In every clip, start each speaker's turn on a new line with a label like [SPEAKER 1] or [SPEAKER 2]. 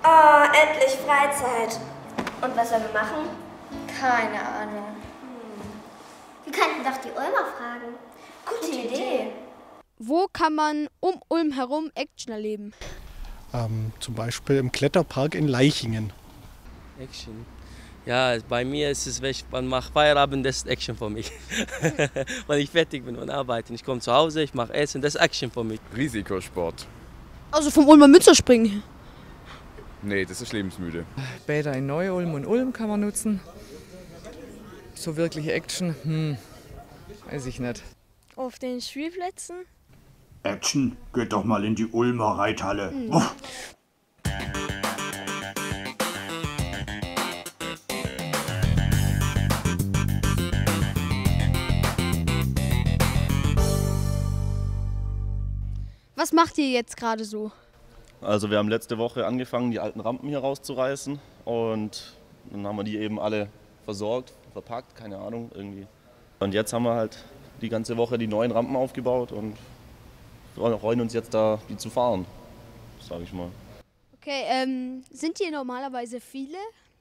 [SPEAKER 1] Oh, endlich Freizeit. Und was sollen wir machen?
[SPEAKER 2] Keine Ahnung.
[SPEAKER 3] Wir könnten doch die Ulmer fragen.
[SPEAKER 1] Gute Idee.
[SPEAKER 4] Wo kann man um Ulm herum Action erleben?
[SPEAKER 5] Zum Beispiel im Kletterpark in Leichingen.
[SPEAKER 6] Action. Ja, bei mir ist es, wenn ich mache Feierabend, das ist Action für mich. Wenn ich fertig bin und arbeite. Ich komme zu Hause, ich mache Essen, das ist Action für mich.
[SPEAKER 7] Risikosport.
[SPEAKER 4] Also vom Ulmer Münsterspringen.
[SPEAKER 7] Nee, das ist lebensmüde.
[SPEAKER 8] Bäder in Neu-Ulm und Ulm kann man nutzen. So wirkliche Action, weiß ich nicht.
[SPEAKER 4] Auf den Spielplätzen?
[SPEAKER 9] Action, geht doch mal in die Ulmer Reithalle. Uff.
[SPEAKER 4] Was macht ihr jetzt gerade so?
[SPEAKER 10] Also wir haben letzte Woche angefangen, die alten Rampen hier rauszureißen und dann haben wir die eben alle versorgt, verpackt, keine Ahnung, irgendwie. Und jetzt haben wir halt die ganze Woche die neuen Rampen aufgebaut und wir freuen uns jetzt da, die zu fahren, sage ich mal.
[SPEAKER 4] Okay, sind hier normalerweise viele?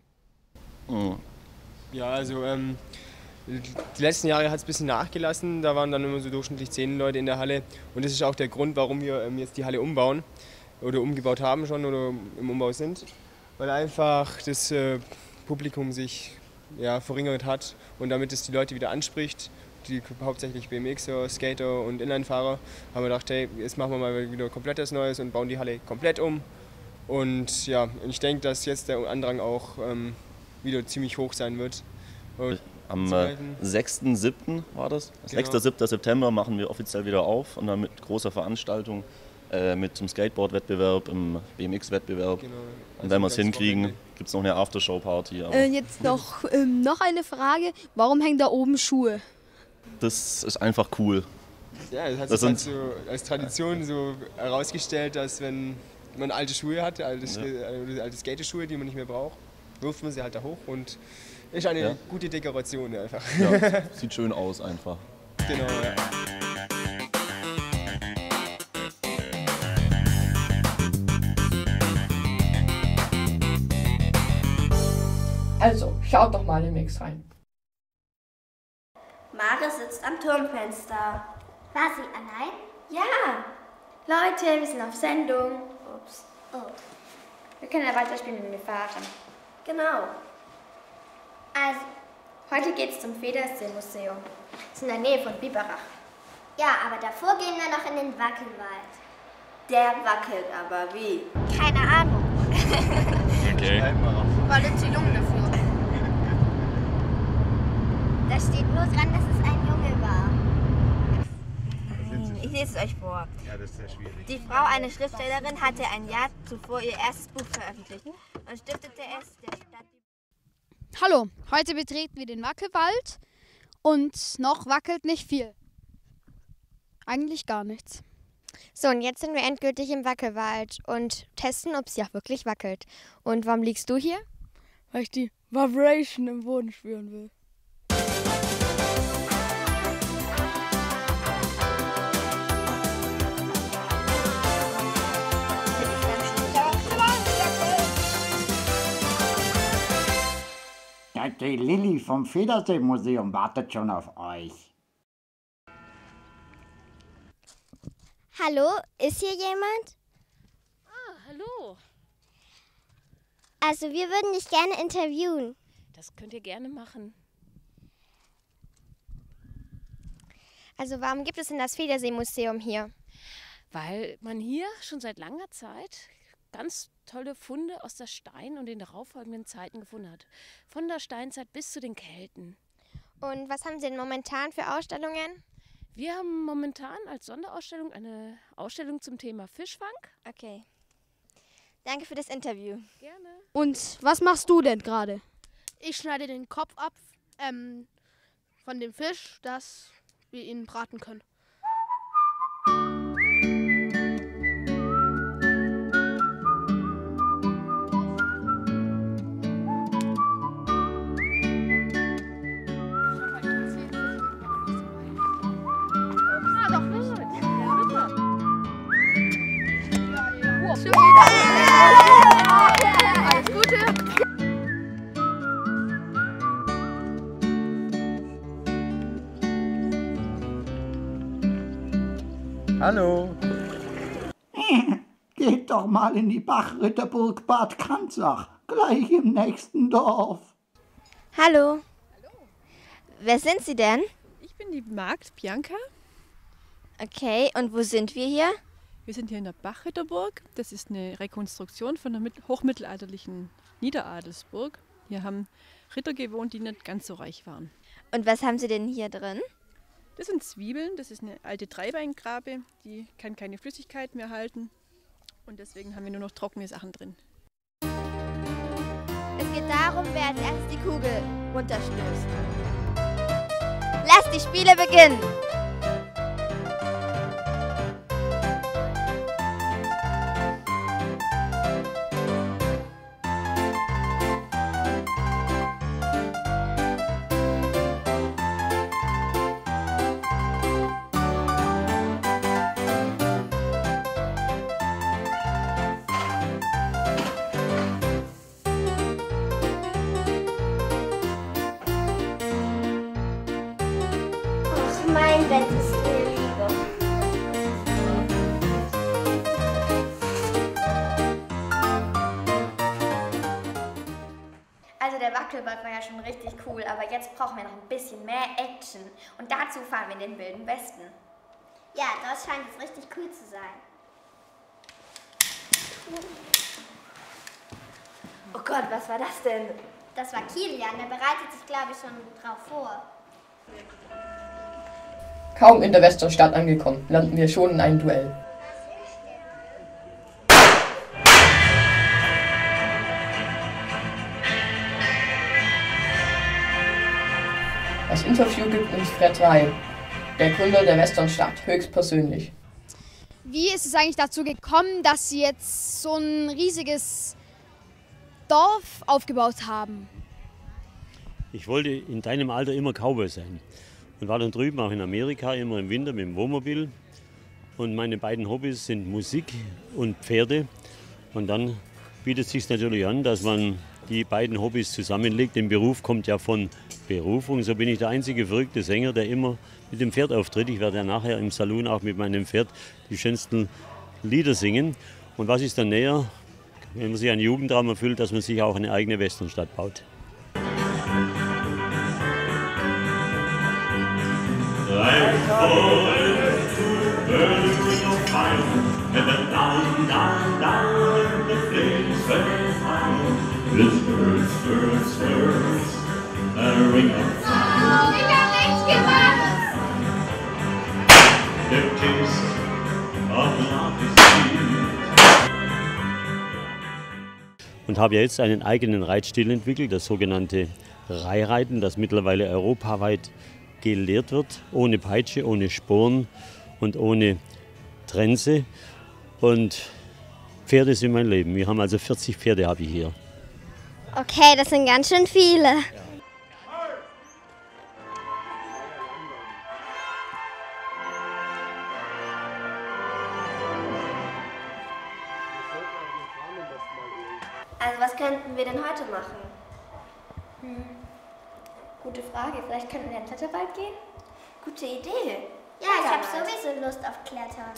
[SPEAKER 11] Ja, also die letzten Jahre hat es ein bisschen nachgelassen, da waren dann immer so durchschnittlich 10 Leute in der Halle und das ist auch der Grund, warum wir jetzt die Halle umbauen oder umgebaut haben schon oder im Umbau sind, weil einfach das Publikum sich verringert hat und damit es die Leute wieder anspricht, die hauptsächlich BMXer, Skater und Inlinefahrer, haben wir gedacht, hey, jetzt machen wir mal wieder komplett was Neues und bauen die Halle komplett um. Und ja, ich denke, dass jetzt der Andrang auch wieder ziemlich hoch sein wird.
[SPEAKER 10] Am 6.7. war das. Genau. 6. 7. September machen wir offiziell wieder auf und dann mit großer Veranstaltung, mit dem Skateboard-Wettbewerb, im BMX-Wettbewerb. Genau. Also und wenn wir es hinkriegen, gibt es noch eine Aftershow-Party.
[SPEAKER 4] Jetzt noch eine Frage, warum hängen da oben Schuhe?
[SPEAKER 10] Das ist einfach cool.
[SPEAKER 11] Ja, das hat sich halt so als Tradition so herausgestellt, dass wenn man alte Schuhe hat, alte Skateschuhe, die man nicht mehr braucht, wirft man sie halt da hoch und ist eine gute Dekoration einfach.
[SPEAKER 10] Ja, sieht schön aus einfach.
[SPEAKER 11] Genau, ja.
[SPEAKER 12] Also, schaut doch mal in den Mix rein.
[SPEAKER 1] Mare sitzt am Turmfenster.
[SPEAKER 3] War sie allein?
[SPEAKER 1] Ja. Leute, wir sind auf Sendung. Ups.
[SPEAKER 3] Oh.
[SPEAKER 2] Wir können ja weiterspielen, wenn wir fahren.
[SPEAKER 1] Genau.
[SPEAKER 2] Also, heute geht's zum Federsee-Museum. Das ist in der Nähe von Biberach.
[SPEAKER 3] Ja, aber davor gehen wir noch in den Wackelwald.
[SPEAKER 1] Der wackelt aber wie?
[SPEAKER 3] Keine Ahnung.
[SPEAKER 7] Okay.
[SPEAKER 2] Weil du zu jung dafür.
[SPEAKER 3] Da steht nur dran, dass es ein Junge war.
[SPEAKER 1] Ich lese es euch vor.
[SPEAKER 7] Ja, das ist sehr schwierig.
[SPEAKER 1] Die Frau, eine Schriftstellerin, hatte ein Jahr zuvor ihr erstes Buch veröffentlicht und stiftete es der Stadt.
[SPEAKER 4] Hallo, heute betreten wir den Wackelwald und noch wackelt nicht viel. Eigentlich gar nichts.
[SPEAKER 2] So, und jetzt sind wir endgültig im Wackelwald und testen, ob es ja wirklich wackelt. Und warum liegst du hier?
[SPEAKER 4] Weil ich die Vibration im Boden spüren will.
[SPEAKER 9] Die Lilly vom Federsee-Museum wartet schon auf euch.
[SPEAKER 3] Hallo, ist hier jemand?
[SPEAKER 13] Ah, hallo.
[SPEAKER 3] Also, wir würden dich gerne interviewen.
[SPEAKER 13] Das könnt ihr gerne machen.
[SPEAKER 2] Also, warum gibt es denn das Federsee-Museum hier?
[SPEAKER 13] Weil man hier schon seit langer Zeit ganz tolle Funde aus der Stein- und den darauffolgenden Zeiten gefunden hat. Von der Steinzeit bis zu den Kelten.
[SPEAKER 2] Und was haben Sie denn momentan für Ausstellungen?
[SPEAKER 13] Wir haben momentan als Sonderausstellung eine Ausstellung zum Thema Fischfang.
[SPEAKER 2] Okay. Danke für das Interview.
[SPEAKER 13] Gerne.
[SPEAKER 4] Und was machst du denn gerade?
[SPEAKER 14] Ich schneide den Kopf ab von dem Fisch, dass wir ihn braten können.
[SPEAKER 13] Super.
[SPEAKER 15] Hallo.
[SPEAKER 9] Geht doch mal in die Bachritterburg Bad Kanzach, gleich im nächsten Dorf.
[SPEAKER 2] Hallo. Wer sind Sie denn?
[SPEAKER 16] Ich bin die Magd Bianca.
[SPEAKER 2] Okay, und wo sind wir hier?
[SPEAKER 16] Wir sind hier in der Bachritterburg. Das ist eine Rekonstruktion von einer hochmittelalterlichen Niederadelsburg. Hier haben Ritter gewohnt, die nicht ganz so reich waren.
[SPEAKER 2] Und was haben Sie denn hier drin?
[SPEAKER 16] Das sind Zwiebeln, das ist eine alte Dreibeingrabe, die kann keine Flüssigkeit mehr halten. Und deswegen haben wir nur noch trockene Sachen drin.
[SPEAKER 2] Es geht darum, wer als erstes die Kugel runterstößt. Lasst die Spiele beginnen!
[SPEAKER 3] Mein Bett ist mir lieber.
[SPEAKER 17] Also der Wackelwald war ja schon richtig cool, aber jetzt brauchen wir noch ein bisschen mehr Action. Und dazu fahren wir in den Wilden Westen.
[SPEAKER 3] Ja, das scheint jetzt richtig cool zu sein.
[SPEAKER 17] Oh Gott, was war das denn?
[SPEAKER 3] Das war Kilian, der bereitet sich, glaube ich, schon drauf vor.
[SPEAKER 12] Kaum in der Westernstadt angekommen, landen wir schon in einem Duell. Das Interview gibt uns Fred Reil, der Gründer der Westernstadt, höchstpersönlich.
[SPEAKER 4] Wie ist es eigentlich dazu gekommen, dass Sie jetzt so ein riesiges Dorf aufgebaut haben?
[SPEAKER 18] Ich wollte in deinem Alter immer Cowboy sein und war dann drüben auch in Amerika immer im Winter mit dem Wohnmobil. Und meine beiden Hobbys sind Musik und Pferde. Und dann bietet es sich natürlich an, dass man die beiden Hobbys zusammenlegt. Der Beruf kommt ja von Berufung. So bin ich der einzige verrückte Sänger, der immer mit dem Pferd auftritt. Ich werde ja nachher im Salon auch mit meinem Pferd die schönsten Lieder singen. Und was ist dann näher, wenn man sich einen Jugendraum erfüllt, dass man sich auch eine eigene Westernstadt baut. Und habe jetzt einen eigenen Reitstil entwickelt, das sogenannte Reihreiten, das mittlerweile europaweit gelehrt wird, ohne Peitsche, ohne Sporen und ohne Trense. Und Pferde sind mein Leben. Wir haben also 40 Pferde habe ich hier.
[SPEAKER 2] Okay, das sind ganz schön viele.
[SPEAKER 17] Also was könnten wir denn heute machen? Gute Frage. Vielleicht könnten wir in den Kletterwald gehen? Gute Idee.
[SPEAKER 3] Ja, ich habe sowieso Lust auf Klettern.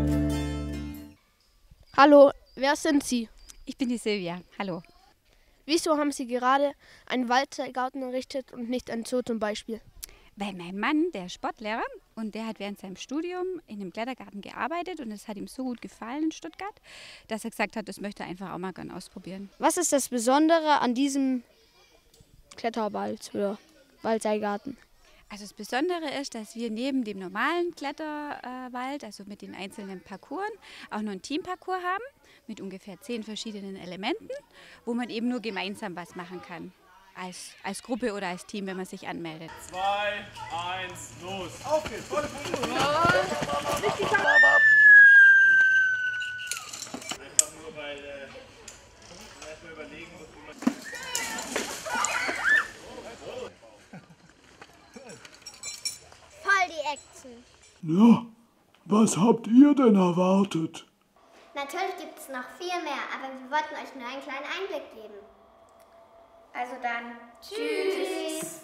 [SPEAKER 14] Hallo, wer sind Sie?
[SPEAKER 19] Ich bin die Silvia. Hallo.
[SPEAKER 14] Wieso haben Sie gerade einen Waldgarten errichtet und nicht ein Zoo zum Beispiel?
[SPEAKER 15] Weil mein Mann, der ist Sportlehrer und der hat während seinem Studium in einem Klettergarten gearbeitet und es hat ihm so gut gefallen in Stuttgart, dass er gesagt hat, das möchte er einfach auch mal gerne ausprobieren.
[SPEAKER 4] Was ist das Besondere an diesem Kletterwald oder Waldseigarten?
[SPEAKER 15] Also das Besondere ist, dass wir neben dem normalen Kletterwald, also mit den einzelnen Parcours, auch noch einen Teamparcours haben mit ungefähr 10 verschiedenen Elementen, wo man eben nur gemeinsam was machen kann. Als Gruppe oder als Team, wenn man sich anmeldet.
[SPEAKER 19] 2, 1, los! Auf geht's! Volle Puste! Einfach nur, weil erstmal überlegen, wie man...
[SPEAKER 3] Voll die Action.
[SPEAKER 9] Na, was habt ihr denn erwartet?
[SPEAKER 3] Natürlich gibt es noch viel mehr, aber wir wollten euch nur einen kleinen Einblick geben. Also dann, tschüss.